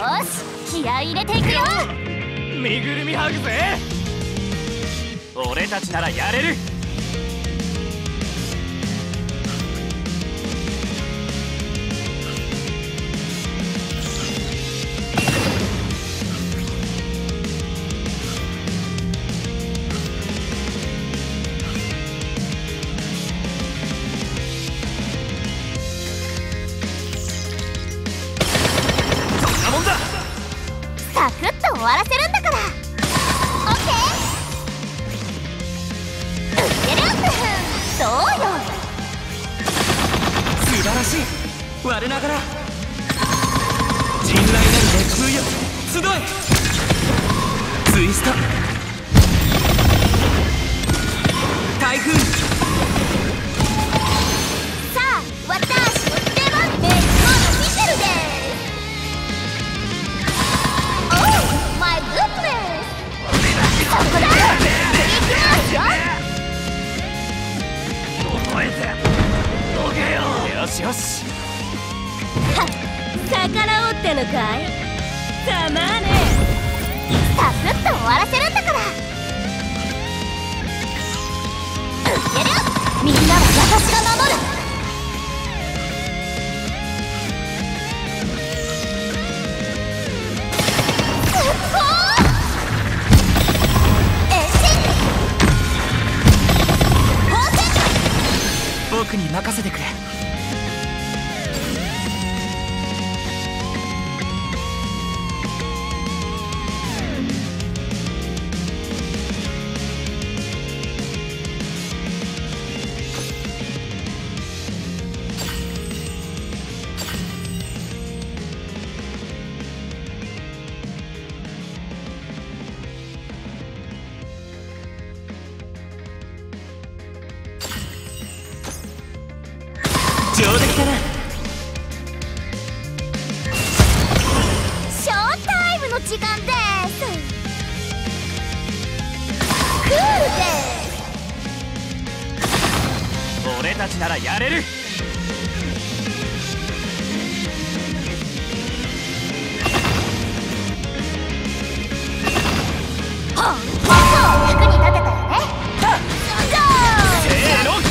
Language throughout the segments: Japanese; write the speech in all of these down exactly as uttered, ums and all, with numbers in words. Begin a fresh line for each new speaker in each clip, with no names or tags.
ーし、気合い入れていくよ。
身ぐるみ剥ぐぜ。俺たちならやれる。
サクッと終わらせるんだから。オッケー。うっける。どうよ。
素晴らしい。我ながら陣雷なる熱風よ、集え。ツイスト、台風。
さあ、私の出番。メイクを見てるです。マイグッドネス。そこだ。行きますよ。
覚えてどけよ。よしよし。
はっ、逆らおうってのかい。たまねえ。サクッと終わらせるんだから。うっける。みんなは私が守る。
僕に任せてくれ。上出来だな。
ショータイムの時間です。クールです。
俺たちならやれる。
ほんと役に立てたよね。
せーの。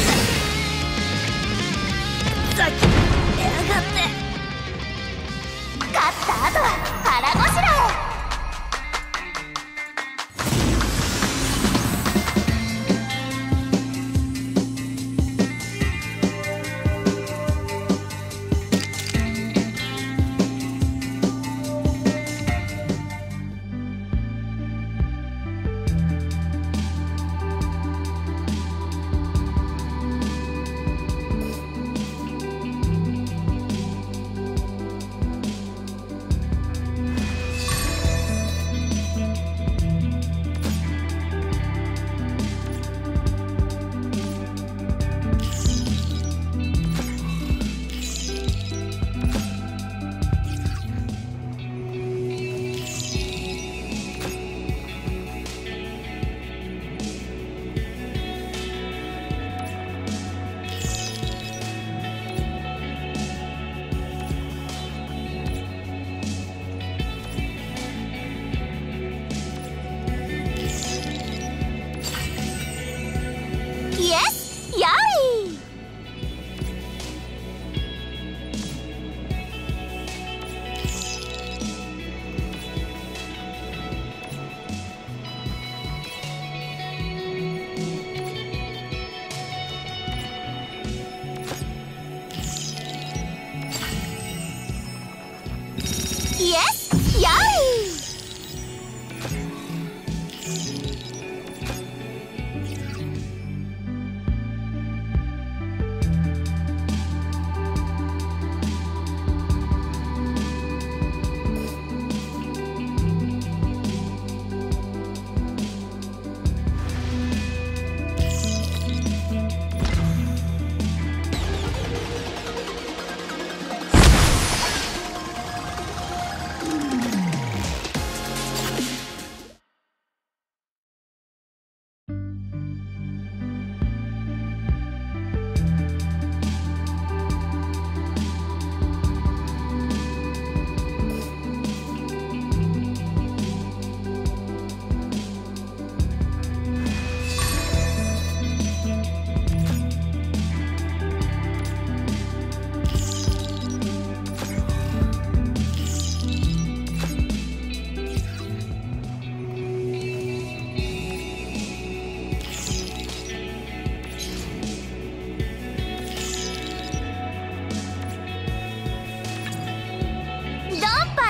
さっきやがって。勝った後は腹ごしらえ。Yes! Yay!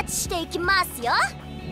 タッチしていきますよ。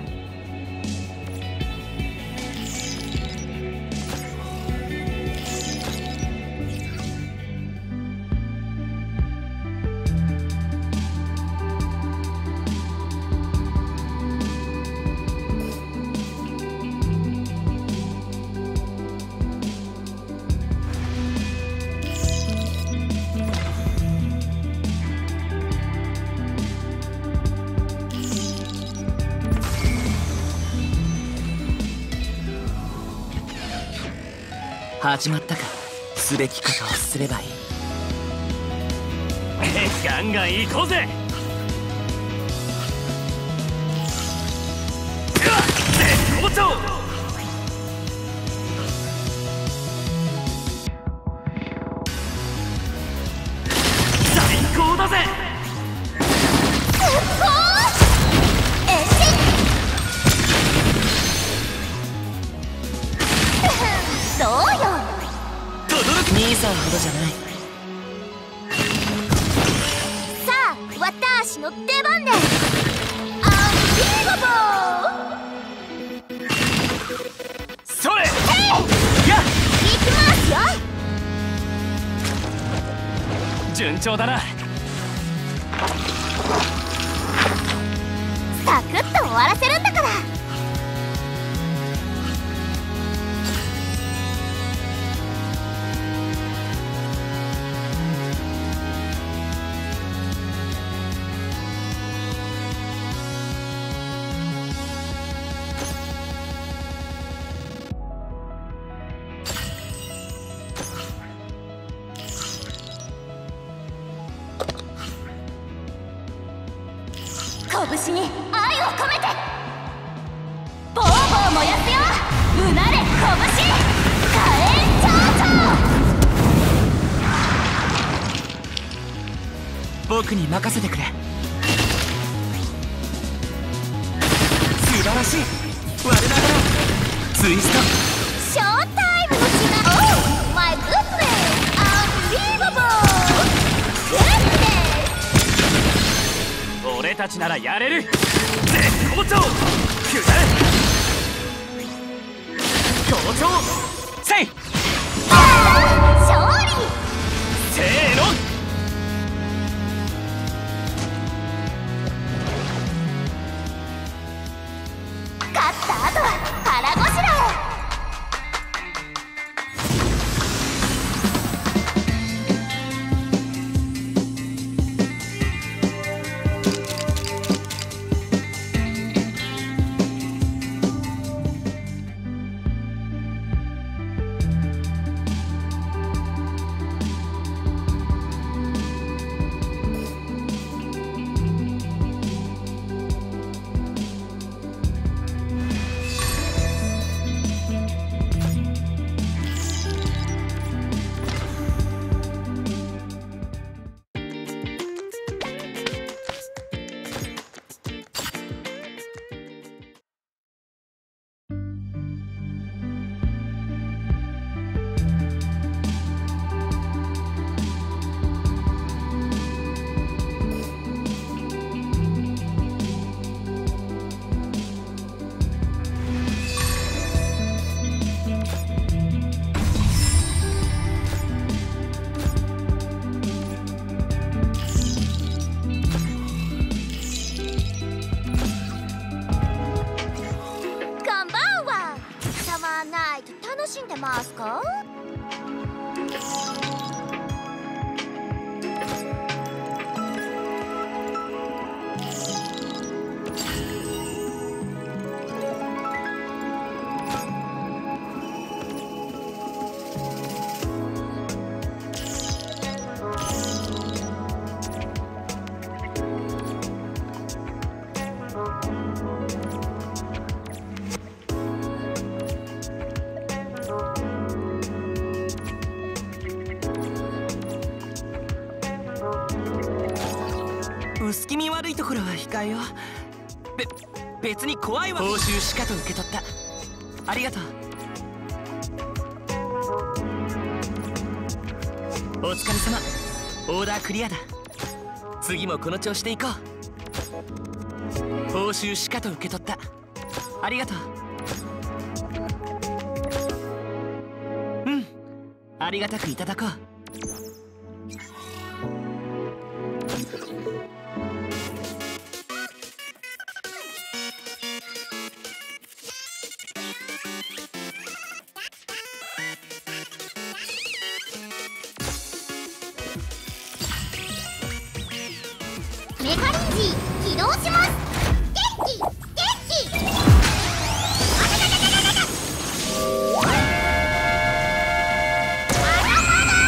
始まったか。すべきことをすればいい。ガンガン行こうぜ。絶好調。最高だぜ。
どうよ。
兄さんほどじゃない。
さあ私の出番です。アンビリーバボー。
それ。
へい。
やっ
行きますよ。
順調だな。
サクッと終わらせるんだから。拳に愛を込めてボーボー燃やすよ。うなれ拳火炎蝶々。
僕に任せてくれ。素晴らしい。我ながらツイスト。
ショータイムの時間。おうマイグッドネス。アンビリーバボー。グッドネス。
俺たちならやれる。絶好調。くだれ。好調。せい。
勝利。
せーの。
勝った後は腹ごしらえ。楽しんでますか？
薄気味悪いところは控えよう。べ別に怖いわ。報酬しかと受け取った。ありがとう。お疲れ様。オーダークリアだ。次もこの調子でいこう。 報酬しかと受け取った。ありがとう。うん、ありがたくいただこう。
メカレンジ起動します。元気元気。あららららららら。まだまだ。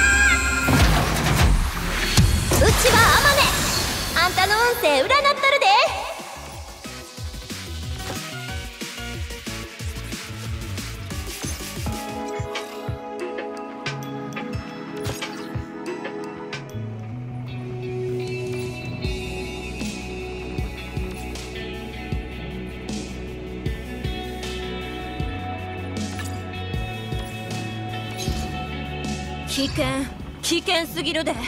うちはアマネ。あんたの運勢占っとるで。危険危険すぎるで。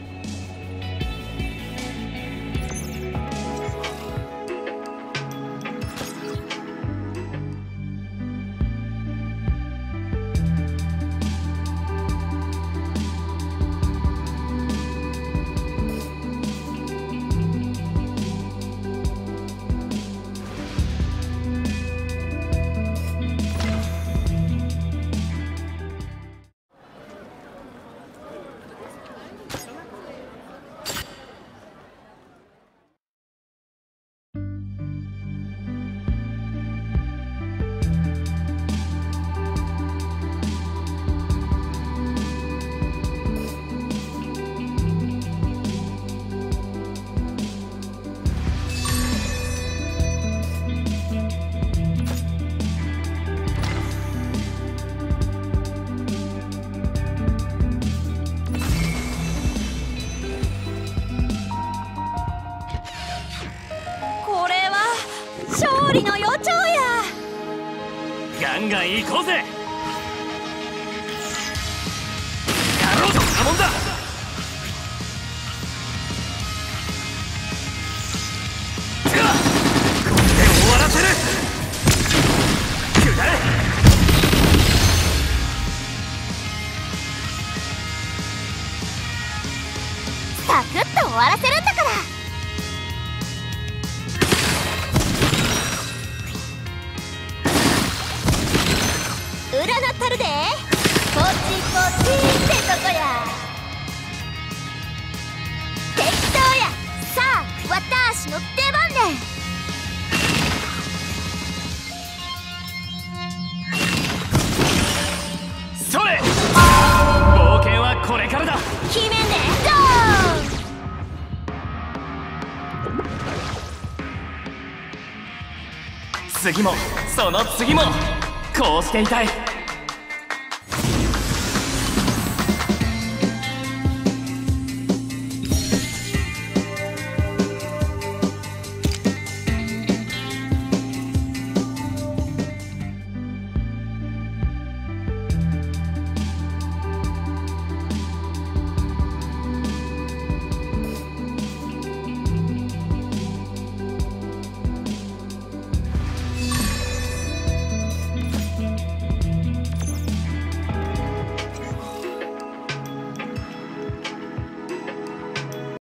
勝利の予兆や。
ガンガン行こうぜ。やろうとしたもんだ。これで終わらせる。下れ。
サクッと終わらせるんだから。占ったるで。ポチポチってとこや。適当や。さあ私の出番で。
それ。冒険はこれからだ。
決めんで。ドーン。
次もその次もこうしていたい。